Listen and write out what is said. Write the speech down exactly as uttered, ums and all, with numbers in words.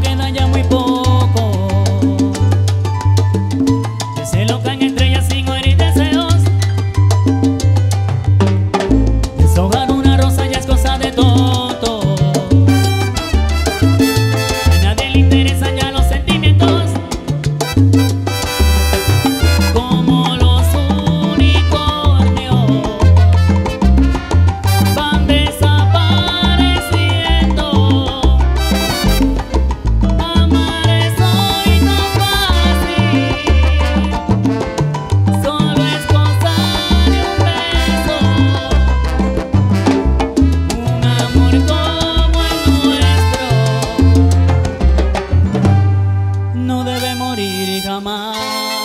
queda ya muy poco. El cielo caen estrellas sin oír deseos. Deshojar una rosa ya es cosa de tonto. A nadie le interesan ya los sentimientos. Como los unicornios van desapareciendo. Amar es hoy no fácil, solo es cosa de un beso. Un amor como el nuestro no debe morir jamás.